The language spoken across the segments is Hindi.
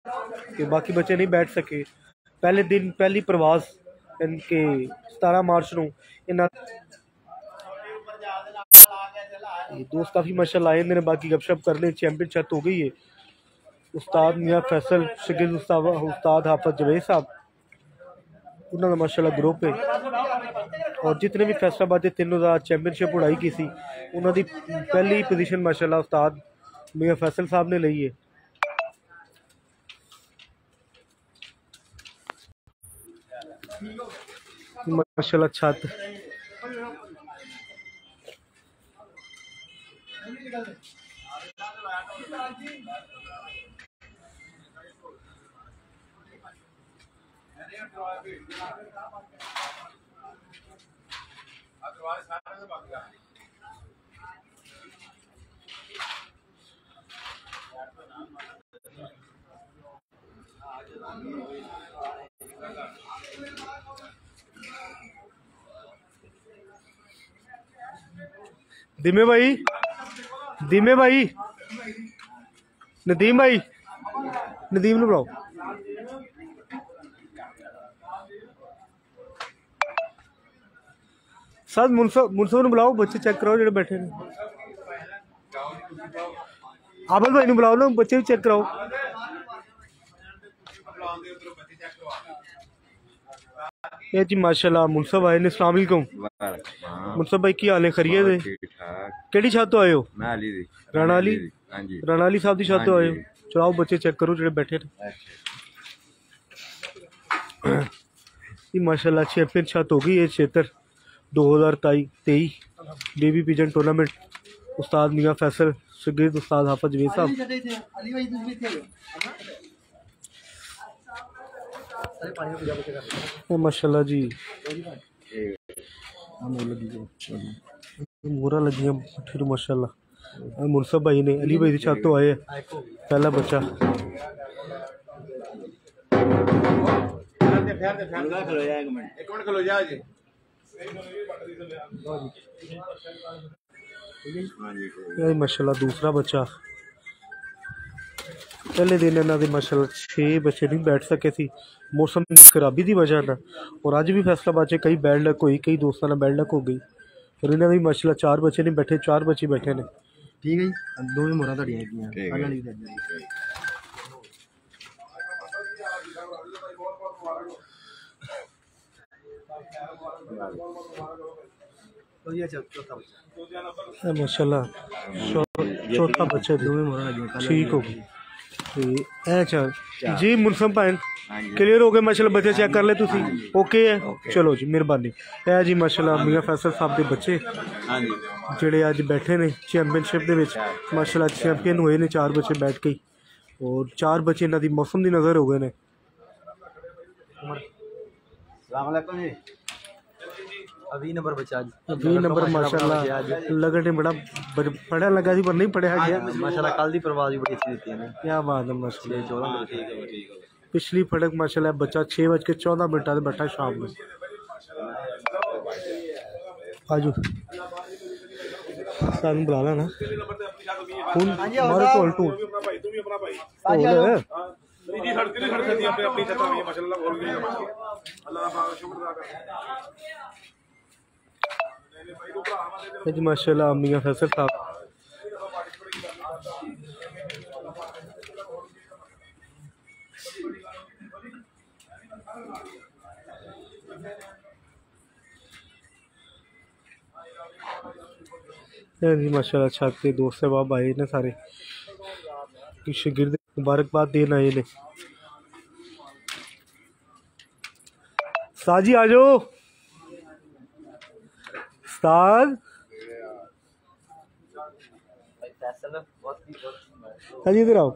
कि बाकी बच्चे नहीं बैठ सके। पहले दिन पहली प्रवास इनके 17 मार्च को इन्हों दोस्त काफ़ी माशाल्लाह आए ने, बाकी गपशप करने चैंपियन छत हो गई है। उस्ताद मियाँ फैसल शकील उस्ताद हाफिज जवेद साहब उन्होंने माशाल्लाह ग्रुप है, और जितने भी फैसलाबाद के 3000 चैंपियनशिप उड़ाई की सी उन्होंने पहली पोजीशन माशाल्लाह उस्ताद मियाँ फैसल साहब ने ली है। माशाल्लाह छत दिमे भाई नदीम भाई नदीम ने बुलाओ। सर मुनसब ने बुलाओ, बच्चे चेक कराओ जो बैठे ने। आबद भाई ने बुलाओ ना, बच्चे भी चेक कराओ। ये जी माशाल्लाह मुनसब आए ने। अस्सलाम वालेकुम मुनसब भाई, की हाल है? खैरियत है? केड़ी छत तो आए हो? राणा अली साहब की छत तो आए हो? चलाओ बच्चे चेक करो जो बैठे ने। माशाल्लाह चैंपियन छत हो गई है क्षेत्र 2023 बेबी पिजन टूर्नामेंट। उस्ताद मियाँ फैसल शगीद उस्ताद हाफिज जवेद साहब माशाल्लाह जी मोहरा लगियां फिर माशाल्लाह। मुनसब भाई ने अली भाई की छत तो आए पहला बच्चा। माशाल्लाह दूसरा बच्चा। पहले दिन इन्होंने माशाल्लाह 6 बच्चे नहीं बैठ सके थे मौसम की खराबी की वजह न, और अज भी फैसलाबाद से कई बैड लक हुई, कई दोस्तों ने बैड लक हो गई, और इन्होंने भी माशाल्लाह 4 बच्चे नहीं बैठे, 4 बच्चे बैठे ने। ठीक है जी, दो भी मोहरा माशाल्लाह चौथा बच्चा ठीक हो गई जी। मुनसब भाई क्लियर हो गए माशाल्लाह, बच्चे चेक कर ले तुसी ओके है? चलो जी मेहरबानी। है जी माशाल्लाह मियाँ फैसल साहब के बच्चे जेड़े अज बैठे ने चैंपियनशिप दे विच माशाल्लाह चैंपियन हुए ने 4 बच्चे बैठ के, और 4 बच्चे इन्हों की मौसम की नज़र हो गए ने। अभी नंबर बचा 20 नंबर माशाल्लाह लगन बड़ा पढ़ा लगा सी पर नहीं पढ़ा गया माशाल्लाह। कल दी परवाज भी बड़ी अच्छी देती है ना, क्या बात है माशाल्लाह। 14 पिछली फड़क माशाल्लाह बच्चा 6:14 से बैठा शाम में। आजू सानू बुला ला ना हमारे कोल टू माशाल्लाह मियाँ फैसल साहब जी माशाल्लाह छत के दोस्त बाब आए ने सारे शागिर्द मुबारकबाद देन आए ने। साजी आ जाओ उस्ताद। हाँ जी इधर आओ।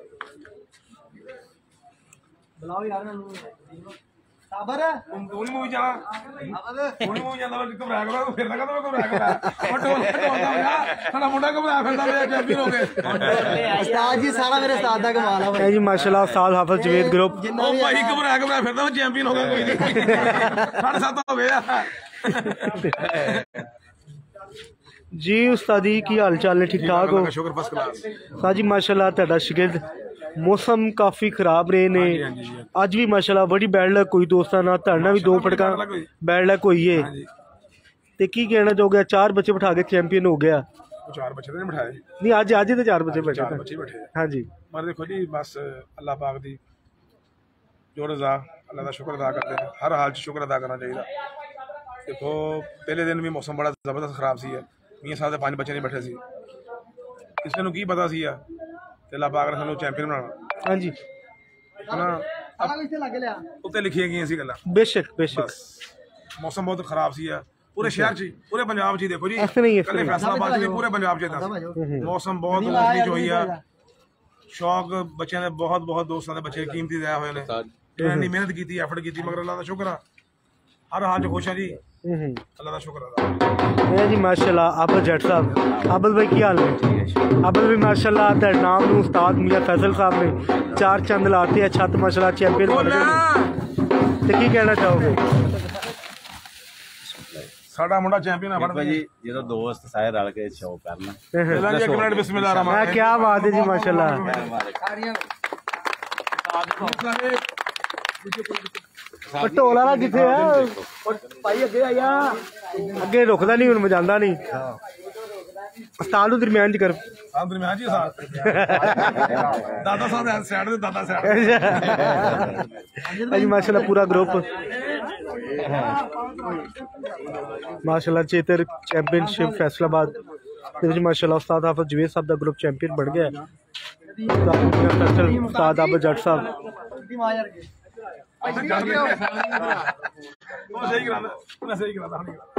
साबर है तुम मूवी जा तुम मूवी जांदा मैं घबरा करो फिर ना करो घबरा करा और टोल होगा साडा मुंडा घबरा फिरदा मैं चैंपियन हो गए उस्ताद जी। सारा मेरे उस्ताद दा कमाल है जी माशाल्लाह। उस्ताद हाफिज जवेद ग्रुप ओ भाई घबरा फिरदा मैं चैंपियन हो गया कोई नहीं 7.5 हो गया जी। उस्तादी की हाल चाल है? ठीक ठाक हो? साजी माशाल्लाह तुहाडा शागिर्द मौसम काफ़ी खराब रहे ने अज भी माशाल्लाह बड़ी बैड लक कोई दोस्तां ना धड़ना भी 2 फटका बैड लक हुई है ते की कहना चाहोगे 4 बच्चे बिठा के चैंपियन हो गया 4 बच्चे नहीं बिठाए नहीं अज तो 4 बच्चे बैठे हाँ जी पर देखो जी बस अल्लाह पाक दी जो रज़ा अल्लाह का शुक्र अदा करते हैं हर हाल शुक्र अदा करना चाहिए देखो पहले दिन भी मौसम बड़ा जबरदस्त खराब सी है मियाँ साहब के 5 बच्चे नहीं बैठे सी किसी को की पता सी अल्लाह पाक ने सानू चैंपियन बनाना हाँ जी उत्ते लिखिया गई सी गल्लां बेशक बेशक मौसम बहुत खराब सी पूरे शहर च पूरे पंजाब च देखो जी कल फैसलाबाद च पूरे पंजाब च मौसम बहुत ऊंच हुई है शौक बच्चों ने बहुत बहुत दोस्तों के बच्चे कीमती दिया हुए ने इन्होंने मेहनत की एफर्ट की मगर अल्लाह का शुक्र हर हाल च खुश है जी अल्लाह का शुक्र जी माशाल्लाह आबल जट साहब आबल भाई की हाल है आबल भी माशाल्लाह तेरे नाम नू उस्ताद मियां फैसल साहब ने 4 चंद लाते हैं छत माशाल्लाह चैंपियन बन गए तो की कहना चाहोगे साडा मुंडा चैंपियन है देखो जी जो दोस्त सारे रल के शो करना एक मिनट बिस्मिल्लाह रहमान क्या बात है जी माशाल्लाह ढोल वाला किथे है भाई अगे आया अगे रुकदा नहीं हुन मजांदा नहीं उस्ताद नु दरमियान च कर हां दरमियान जी दादा साहब साइड ते दादा साइड भाई माशाल्लाह पूरा ग्रुप माशाल्लाह चेतर चैंपियनशिप फैसलाबाद माशाल्लाह उस्ताद हाफिज जवेद साहब का ग्रुप चैंपियन बन गया उस्ताद आबद जट साहब सही करा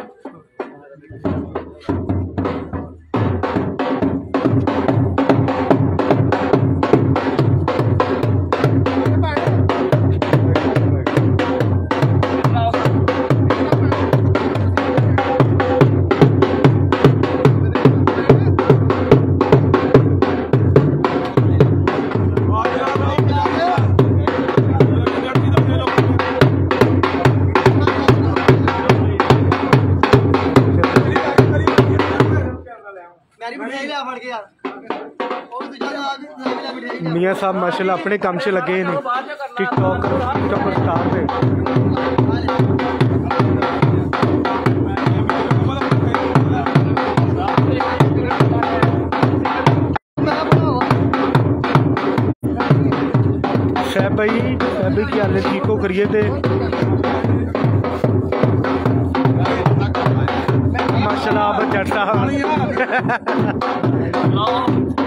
मियाँ साहब माशाल्लाह अपने काम से लगे ने टिकटॉक स्टार ने शैब भाई की हाल ठीक हो करिए थे माशाल्लाह आप जट साहब